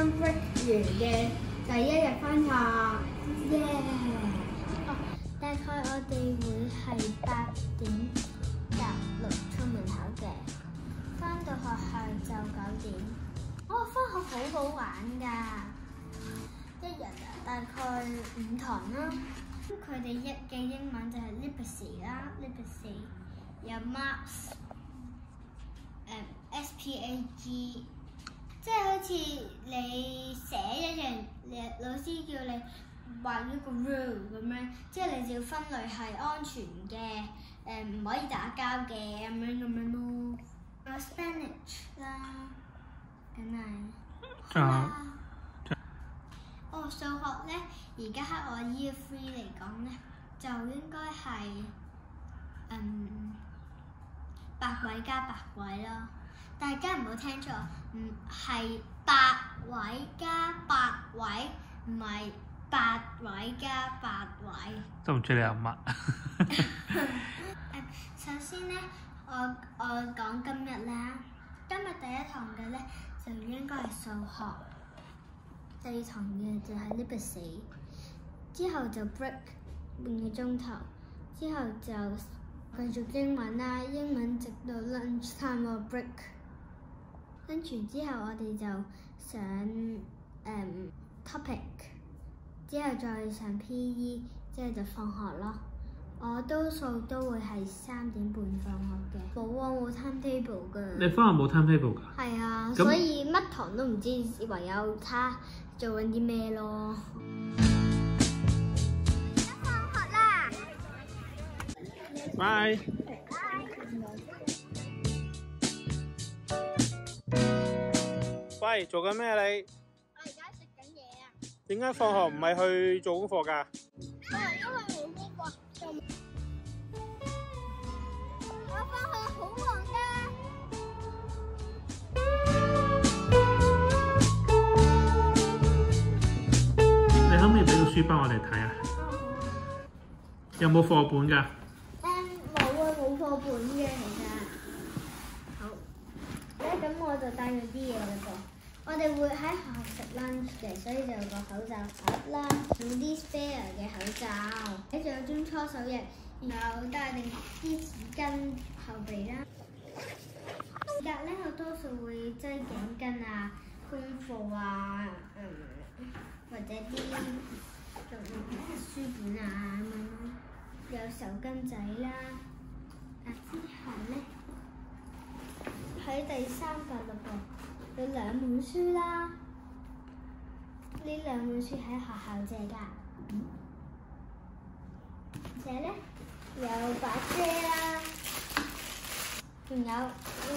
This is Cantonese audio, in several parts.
啱 break 完嘅第一日翻學，耶！哦，大概我哋會係8點搭6出門口嘅，翻到學校就9點。哦，翻學好好玩㗎，一日大概5堂啦。咁佢哋嘅英文就係 literacy 啦 ，literacy 有 maths， SPAG， 即係好似你寫一樣，老師叫你畫一個 rule 咁樣，即係你就要分類係安全嘅，唔可以打交嘅咁樣咯。有 Spanish 啦，梗係。啊。哦，數學咧，而家喺我 Year 3嚟講咧，就應該係8位加8位咯。大家唔好聽錯，唔係8位加8位，唔係8位加8位。 都唔知你有乜。 首先咧，我講今日啦。今日第一堂嘅咧就應該係數學。第二堂嘅就係 literacy， 之後就 break 半個鐘頭，之後就繼續英文啦，英文直到 lunch time 個 break。跟住之後我哋就上topic， 之後再上 PE， 之後就放學咯。我多數都會係3點半放學嘅，冇啊，冇 timetable 㗎。 你翻學冇 timetable 㗎？ 係啊，所以乜堂都唔知，唯有他做緊啲咩咯。放學啦！ 拜。喂，做緊咩你？ 我而家食緊嘢啊！ 點解放學唔係去做功課㗎？ 因為冇功課做。我放學好忙㗎。 你可唔可以俾個書包我哋睇啊？有冇課本㗎？ 冇啊，冇課本嘅其實。好。咁我就帶咗啲嘢啦噃。我哋會喺學校食 lunch 嘅，所以就有個口罩盒啦，用啲 spare 嘅口罩，仲有張搓手液，然後帶定啲紙巾後備啦。隔咧，我多數會擠頸巾啊、功課啊，或者啲書本啊咁樣咯，有手巾仔啦。之後咧喺第3格嘞噃，有2本書啦。呢2本書喺學校借㗎，而且咧有把遮啦，仲有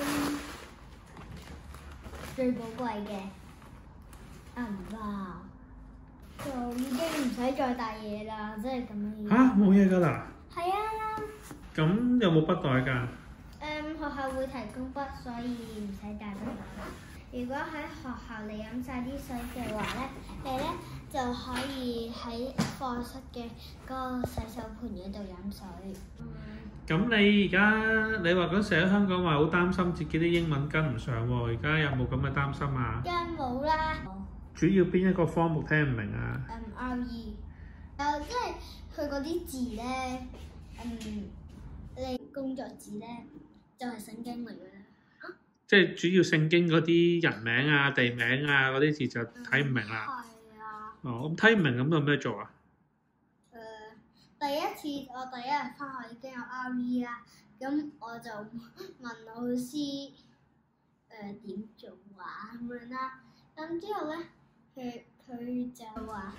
最寶貴嘅銀包，就已經唔使再帶嘢啦，即係咁樣。 嚇，冇嘢㗎啦？ 係啊。 咁有冇筆袋㗎？ 學校會提供筆，所以唔使帶筆袋。如果喺學校你飲晒啲水嘅話咧，你咧就可以喺課室嘅嗰個洗手盆嗰度飲水。 咁你而家你話嗰時喺香港話好擔心自己啲英文跟唔上喎，而家有冇咁嘅擔心啊？ 梗冇啦。 主要邊一個科目聽唔明啊 ？RE， 即係佢嗰啲字咧，你工作字咧就係聖經嚟㗎啦。 即係主要聖經嗰啲人名啊、地名啊嗰啲字就睇唔明啦。 係啊。 哦，咁睇唔明咁有咩做啊？ 第一日翻學已經有 RE 啦，咁我就問老師點做啊咁樣啦。咁之後咧，佢就話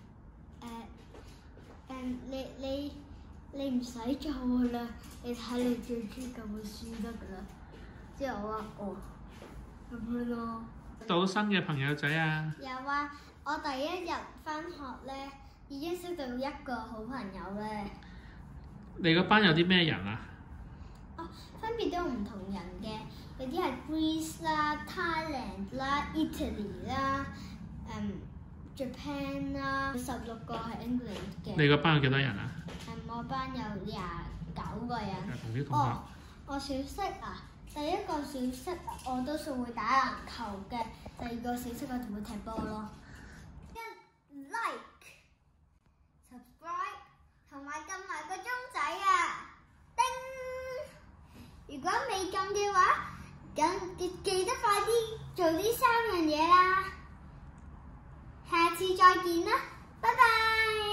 你唔使做㗎啦，你睇你最中意嗰本書得㗎啦。之後我話咁樣咯。 到新嘅朋友仔啊？ 有啊，我第一日翻學咧已經識到1個好朋友咧。 你個班有啲咩人啊？ 分別都唔同人嘅，有啲係 Greece 啦、Thailand 啦、Italy 啦、Japan 啦，16個係 England 嘅。 你個班有幾多人啊？ 我班有29個人。 同啲同學。 我小息啊， 第一個小息我多數會打籃球嘅，第二個小息我就會踢波咯。Like、subscribe 同埋撳埋個鐘仔啊！叮！如果未撳嘅話，咁記得快啲做呢3樣嘢啦。下次再見啦，拜拜。